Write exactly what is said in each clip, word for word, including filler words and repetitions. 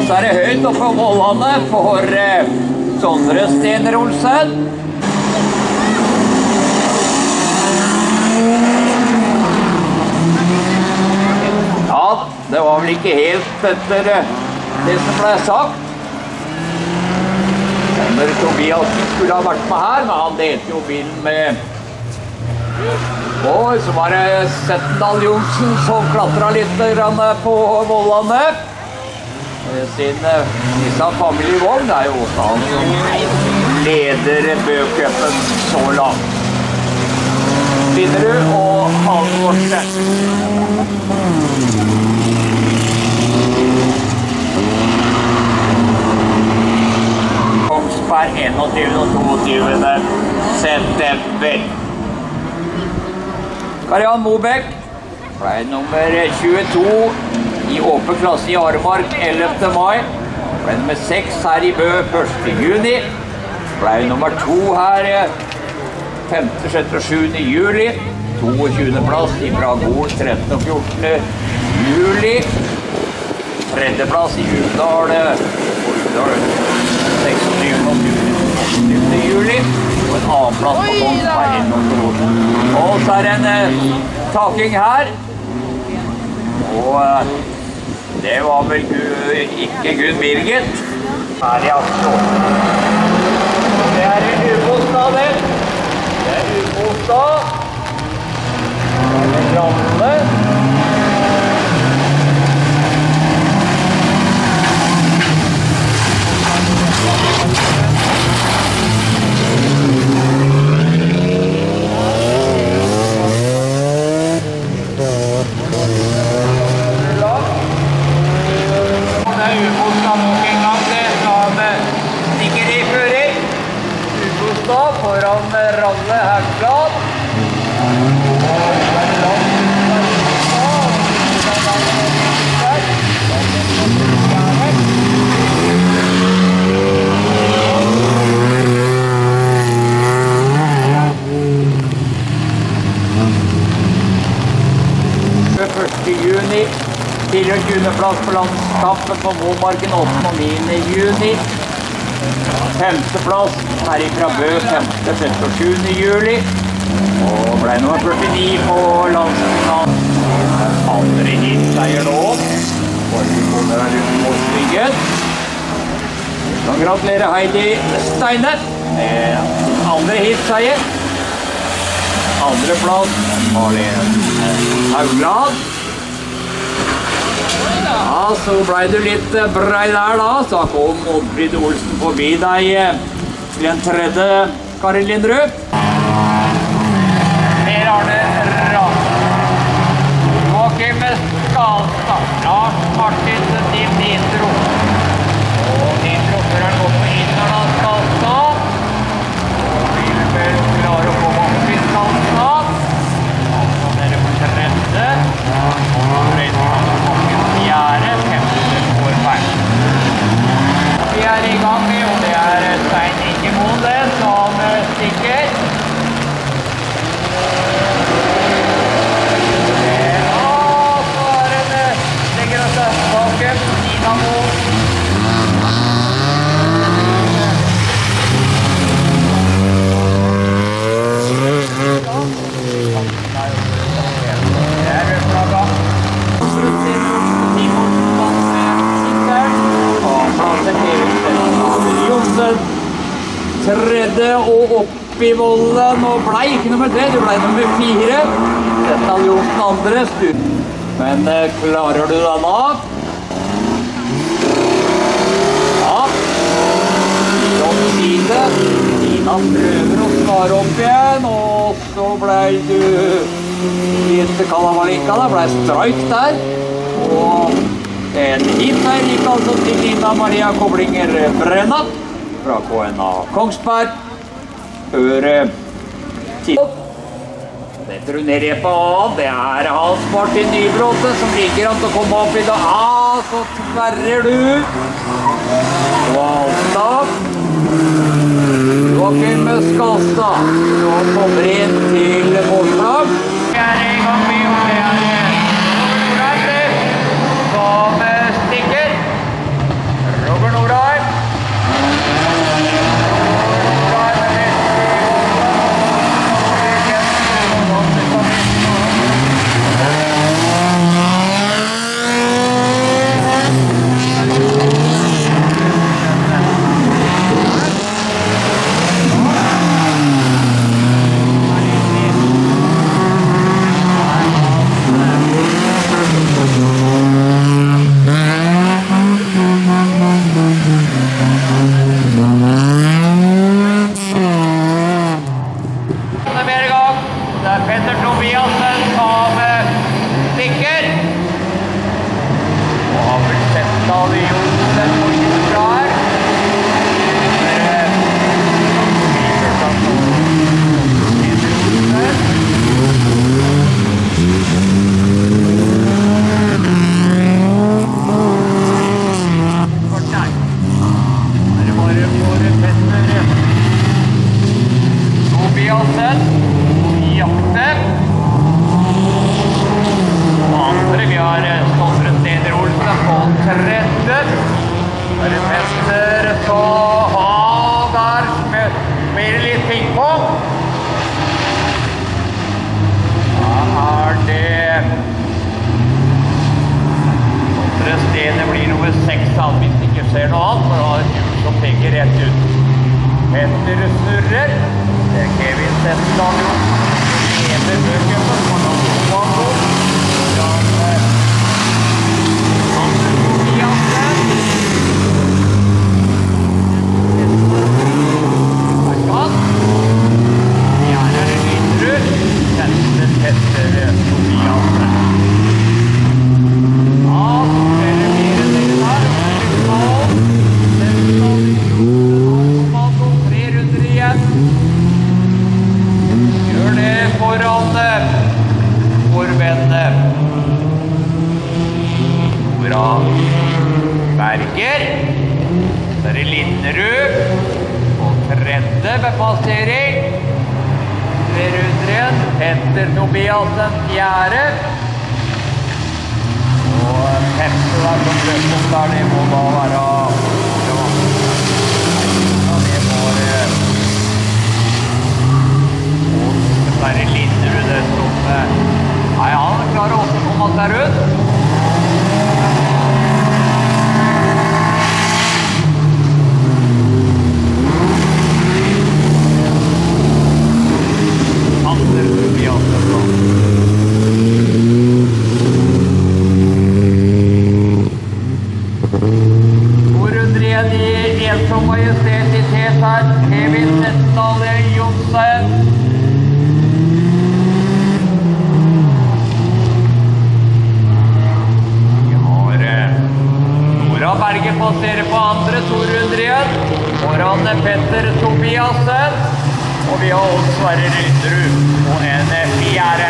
så er det høyt oppe på Målane for eh, Sondre Stener Olsen. Ja, det var vel ikke helt etter det som ble sagt. Når Tobias skulle ha vært med her, men han delte jo bilen med og så var det Settendal Johnsen som klatret litt på Målane. Sin Nissan familievogn er jo han som leder Bø-cupen så langt. Vinnerud og Halvorsen. Kongsberg enogtyvende og toogtyvende september. Karian Mobek ble nummer tjueto i åpen klasse i Aremark ellevte mai. Ble nummer seks her i Bø første juni. Ble nummer to her femte, sjette og sjuende juli. toogtjuende plass i Bragol trettende og fjortende juli. Tredje plass i Uvdal seksogtyvende og syvende juli. Og en annen plass på Kongsberg enogtyvende. Og så er det en eh, taking her. Og eh, det var vel ikke Gunn Birgit. Her i Aslo. Det er ubostad, det. Det er ubostad. Det er Ralle. Foran Ralle Haugland. første juni, fireogtyvende plass på landskampet på Momarken åttende og niende juni. Femte plass her i Bø femte, sjette og sjuende juli. Og ble nummer førtini på landsfinalen. Andre hitseier nå. Og vi kommer her ut på styggen. Så gratulerer Heidi Steine med andre hitseier. Andre plass Marlene Haugland. Ja, så ble du litt brei der da, så kom Oddfrid Olsen forbi deg til en tredje, Karin Lindrud. Per Arne Ramm. Joachim Skalstad. Lars Martin Dimitro. Og Dimitro-føreren går på Innerdal Skalstad. Og vi vil vel klare å få Martin Skalstad. Altså dere på tredje. Og fjerde, femte år feil. Vi er i gang med, og det er Stein Ikkemode som stikker. Og så er det legger oss tilbake på Dinamo. Tredje og opp i volden, og ble ikke nummer tre, du ble nummer fire. Dette hadde gjort den andre stund. Men eh, klarer du den av? Ja. Från side. Tina prøver å svare opp igjen, og så ble du litt kalamalika, det ble strike der. Og en hit her gikk altså til Tina Maria Koblinger Brennat fra K N A Kongsberg. Før tid. Dette du ned på A, det er Hans Martin Nybråte som ligger an til å komme opp i dag. A, så tverrer du. Valstad. Joachim Skalstad. Så kommer inn til målslag. Vi er i gang med, og det er Nordreise som stikker. Petter Tobiassen som stikker. Og har vel sett av Johnsen på ikke bra her. Tobiassen jakter. Og andre vi har Stålfred Steder Olsen på tredje. Der er Petter så der blir det litt pingpong. Da er det Stålfred Steder blir nummer seks hvis det ikke ser noe annet, for da har et hjul som peker rett ut. Petter snurrer. Det er Kevin Settland jo. Leder bøkene for noen Tobiassen. Andre Tobiassen. Herkan. Her er det Lindrud. Sette Petter Tobiassen. Ja, så er det mer enn det der. Tre runder igjen. Gjør det foran forvennet. Nora Berger. Så er det Linderud. Og tredje bepassering. Tre runder igjen. Petter Tobiassen fjerde. Og femte der som løp opp der, det må da være Så er det Linderud som Nei, han klarer også å komme seg rundt. Andre Tobiassen da. To runder igjen i ensom majestetitet her. Kevin Settland Johnsen. Berger passerer på andre, to runder igjen. Foran Petter Tobiassen. Og vi har også Sverre Lindrud på en fjerde.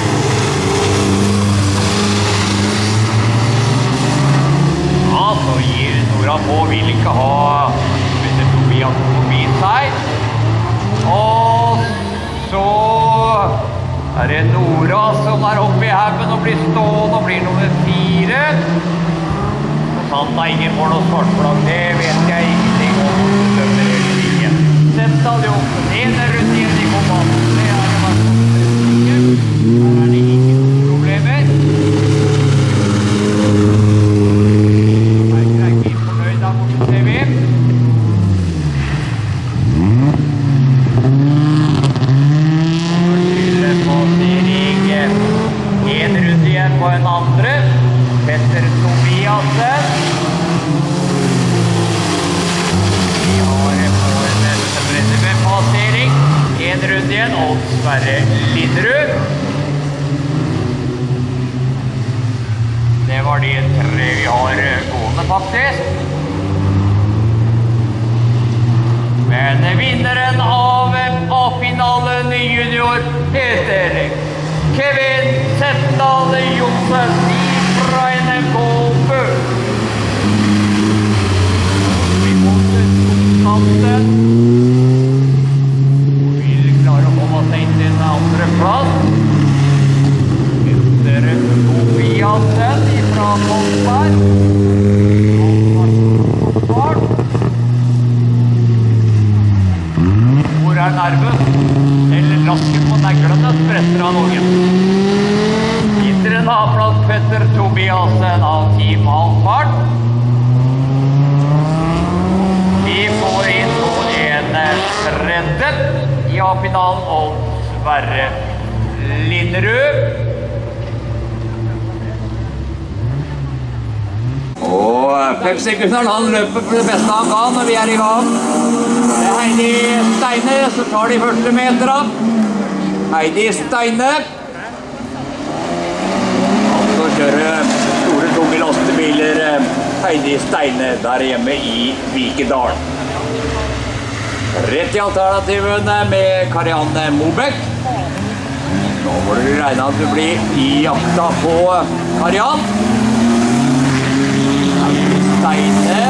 Ja, så gir Nora på, vil ikke ha Petter Tobiassen forbi seg. Og så er det Nora som er oppe i haugen og blir stående og blir nummer fire. Han har ingen mål og svartflagg, det vet jeg ingenting om hvordan det dømmer eller ikke. Settland Johnsen, ene rundt igjen i kommanden, det er det bare sånn. Her er det ingen problemer. Her er greit vi fornøyd der borte, ser vi. Fortyle passering, en rundt igjen på en andre. Petter Tobiassen. Vi har på en bredde med passering. En runde igjen, og Sverre Lindrud. Det var de tre vi har gående faktisk. Men vinneren av A-finalen junior heter Kevin Settland Johnsen fra N M K Bø. Vi måtte Skogstanten. Og vil klare å komme seg inn til en andre plass. Etter Tobiassen fra Kolsberg. Hvor er nerven? Eller rasken på neglene spretter av noen. Etter en A-plass Petter Tobiassen av Team Halvfart. Vi får inn på en tredje i A-finalen og Sverre Lindrud. Og Pepsi Gunnar, han løper for det beste han kan når vi er i gang. Det er Heidi Steine som tar de første meterne. Heidi Steine. Så kjører store tunge lastebiler Heidi Steine der hjemme i Vikedal. Rett i alternativene med Karianne Mobek. Nå må du regne at du blir i jakta på Karianne. Heidi Steine.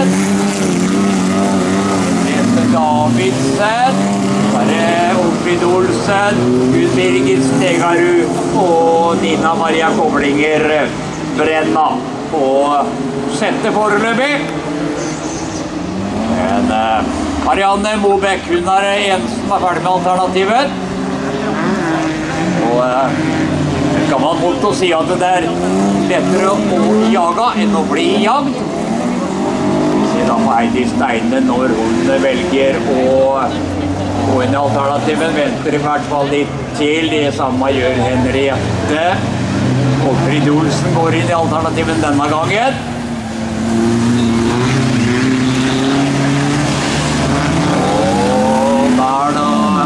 Grete Davidsen. Bare Olfrid Olsen, Gud Birgit Stegarud og Nina Maria Koblinger Brenna på sjette foreløpig. Men uh, Karianne Mobek, hun er en som er ferdig med alternativet. Og uh, det kan man mot å si at det er lettere å jaga enn å bli jagd. Vi ser da på Heidi Steine når hun velger å gå inn i alternativen, venter i hvert fall litt til. Det samme gjør Henriette. Olfrid Olsen går inn i alternativen denne gangen. Og der da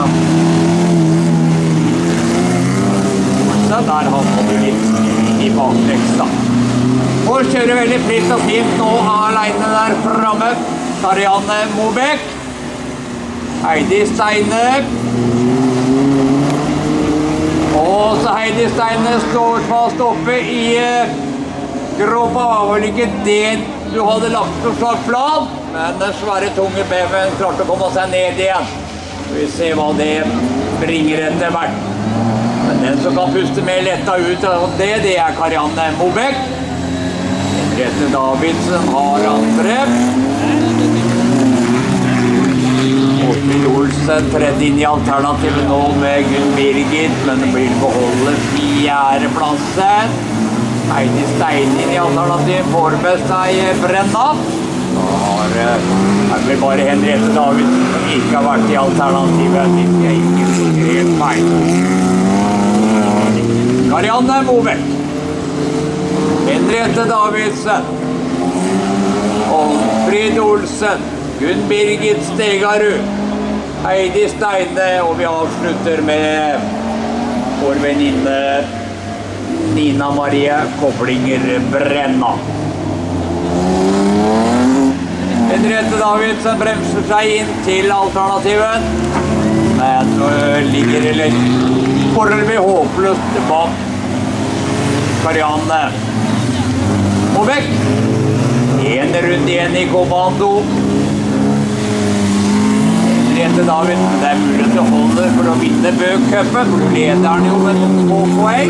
Olsen, der havner du litt i bakreksta. Og kjører veldig fritt og fint nå alene der fremme. Karianne Mobek. Heidi Steine. Og så Heidi Steine står fast oppe i uh, gropa. Var vel ikke det du hadde lagt på slag plan, men den svære tunge beven klarte å komme seg ned igjen. Vi ser hva det bringer etter hvert. Men den som kan puste mer letta ut av det, det er Karianne Mobek. Henriette Davidsen har andre. Olfrid Olsen tredje inn i alternativet nå med Gunn Birgit, men det blir beholde fjerdeplassen. Heidi Steine inn i alternativet, får med seg Brenna. Da har det vel bare Henriette Davidsen som ikke har vært i alternativet, hvis jeg ikke husker helt feil. Karianne Mobek. Henriette Davidsen. Olfrid Olsen. Gunn Birgit Stegarud, Heidi Steine, og vi avslutter med vår venninne Nina Marie Koblinger Brenna. Henriette Davidsen bremser seg inn til alternativen, men ligger litt foreløpig håpløst bak Karianne Mobek. En runde igjen i kommando. Henriette Davidsen, det er mulig til å holde for å vinne Bø-cupen, for du leder den jo med noen små poeng.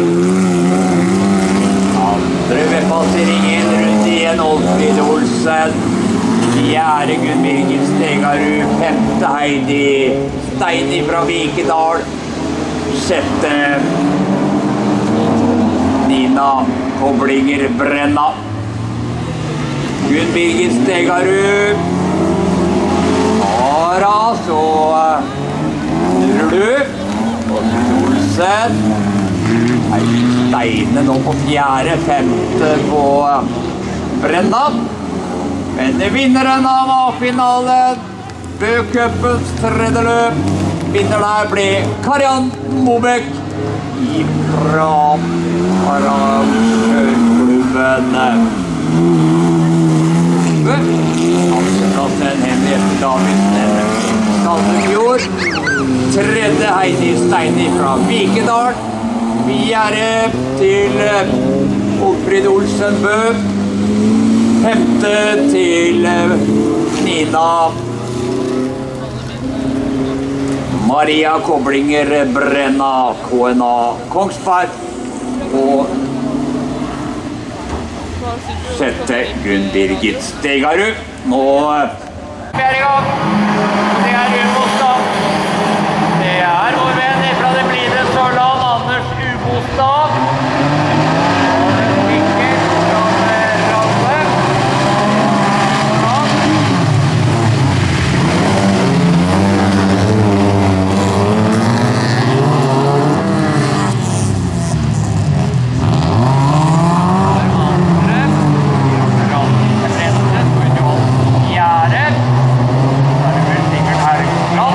Andre ved passering, en runde igjen, Olfrid Olsen. Fjerde Gunn Birgit Stegarud, femte Heidi Steine fra Vikedal. Sjette Nina Koblinger Brenna. Gunn Birgit Stegarud. Ara, så snurrer du. Olfrid Olsen. Heidi Steine nå på fjerde, femte på Brenna. Men vinneren av A-finalen, Bø-cupens tredje løp, vinner der ble Karianne Mobek fra arrangørklubben. Andreplassen Henriette Davidsen, Sandefjord. Tredje Heidi Steine fra Vikedal. Fjerde til Olfrid Olsen Bø. Femte til Nina Maria Koblinger Brenna, K N A Kongsberg. Og sjette Gunn Birgit Stegarud. Nå er vi i gang. Det er Ubostad. Det er vår venn fra det blide Sørland, Anders Ubostad. Ja.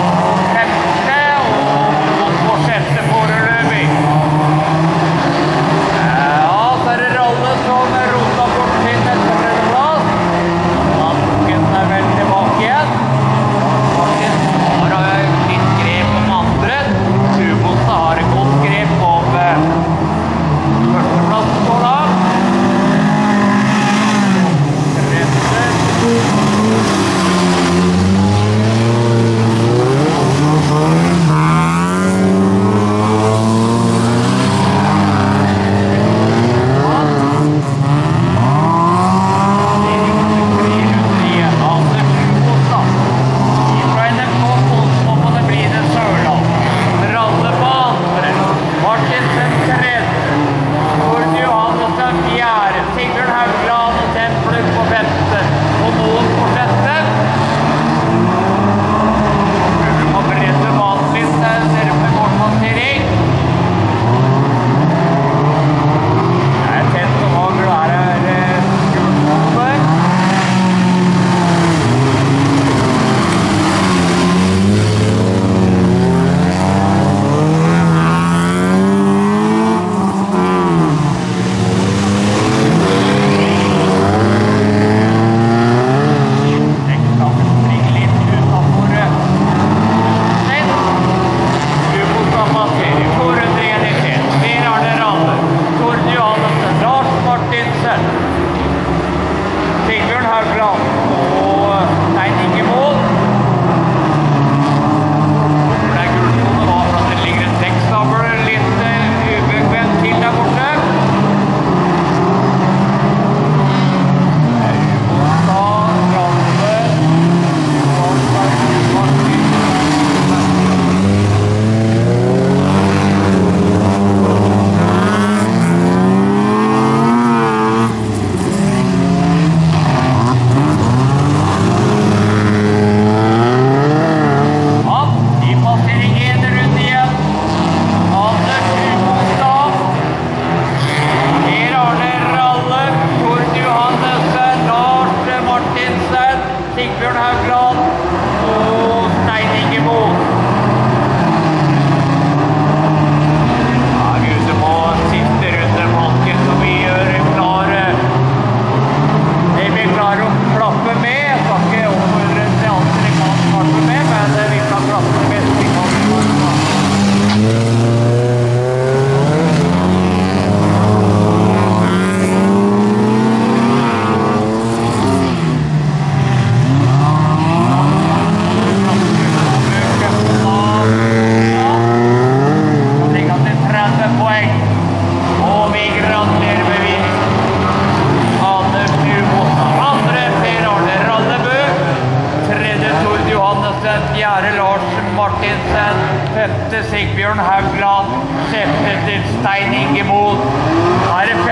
Stein Ingemoen. Da er det